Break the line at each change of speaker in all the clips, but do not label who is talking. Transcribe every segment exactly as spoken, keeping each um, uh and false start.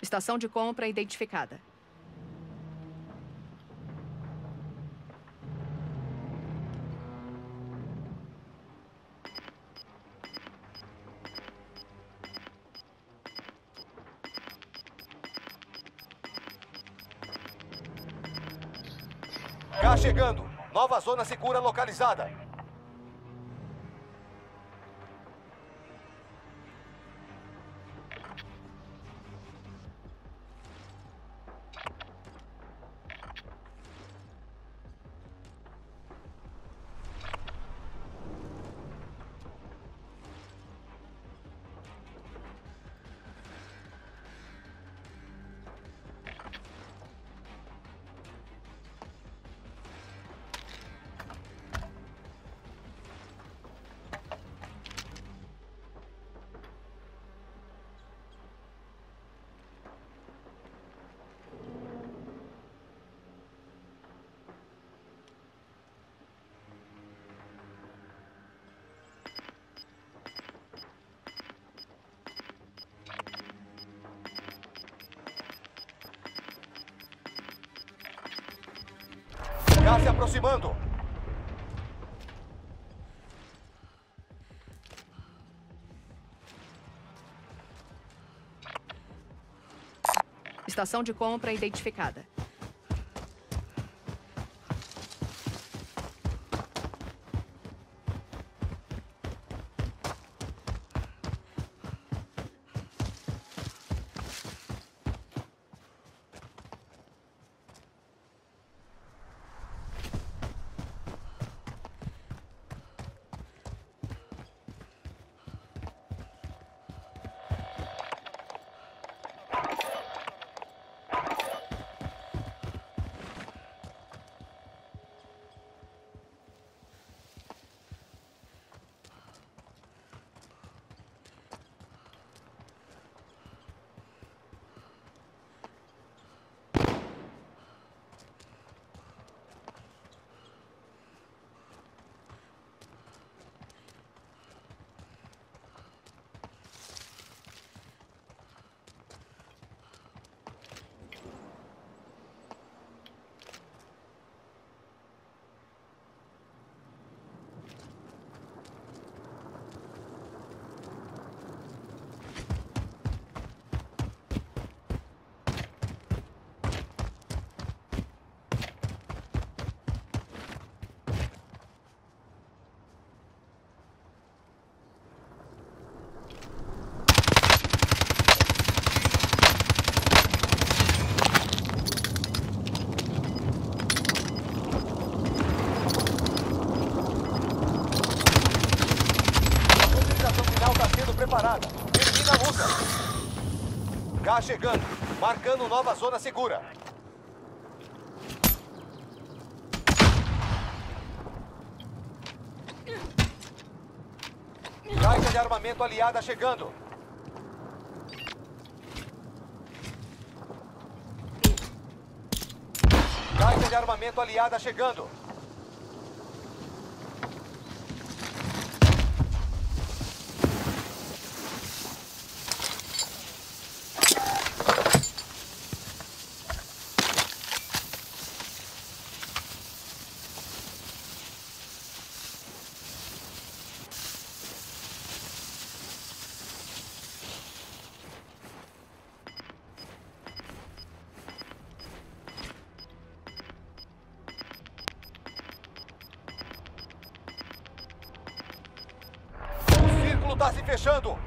Estação de compra identificada.
Cá chegando. Nova zona segura localizada. Já se aproximando.
Estação de compra identificada.
Preparada. Termina a luta. Cá chegando. Marcando nova zona segura. Caixa de armamento aliada chegando. Caixa de armamento aliada chegando. Tá se fechando.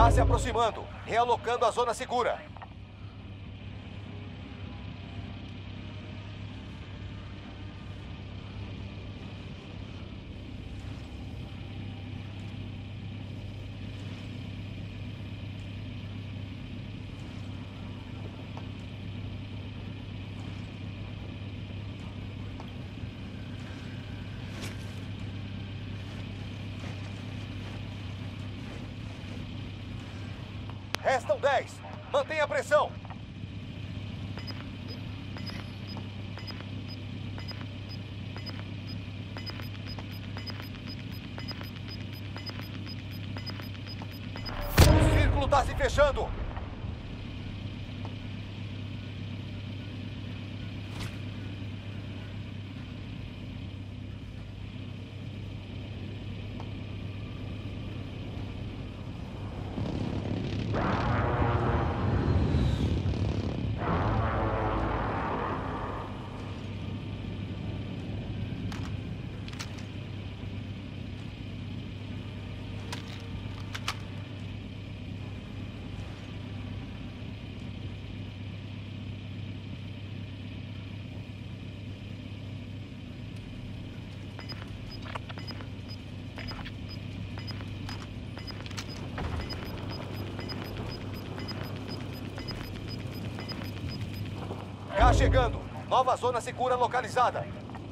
Tá se aproximando. Realocando a zona segura. Restam dez. Mantenha a pressão. O círculo está se fechando. Tá chegando. Nova zona segura localizada.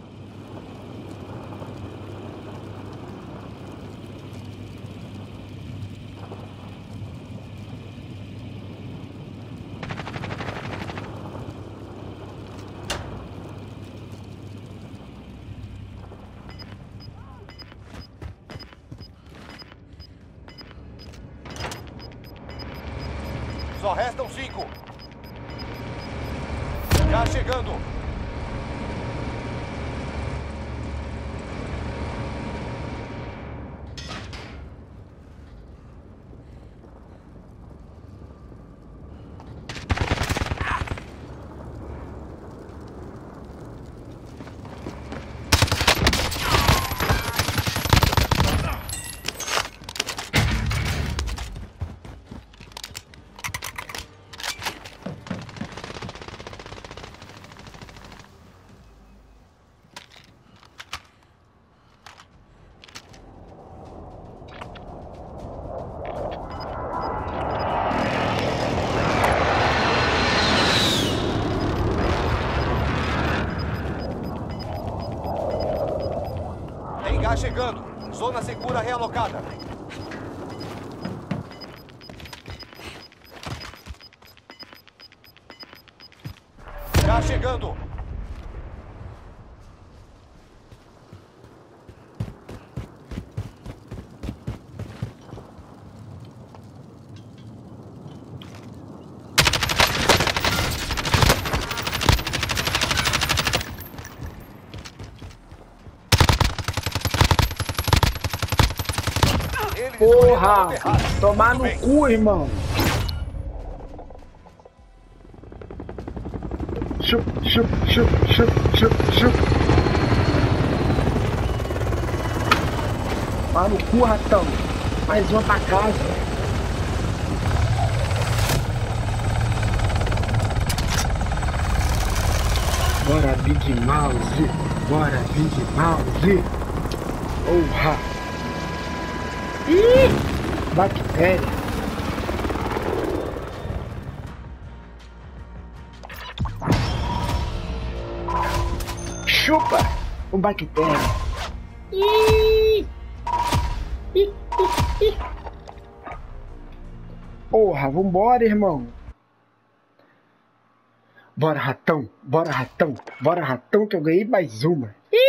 Só restam cinco. Já chegando. Gás chegando. Zona segura realocada. Gás chegando.
Porra! Tomar no cu, irmão! Chup, chup, chup, chup, chup, chup! Tomar no cu, ratão! Mais uma pra casa! Bora, Big Mouse! Bora, Big Mouse! Porra! Ih! Bactéria! Chupa! O bactéria! Ih! Ih, ih, ih. Porra, vambora, irmão! Bora, ratão! Bora, ratão! Bora, ratão, que eu ganhei mais uma! Ih!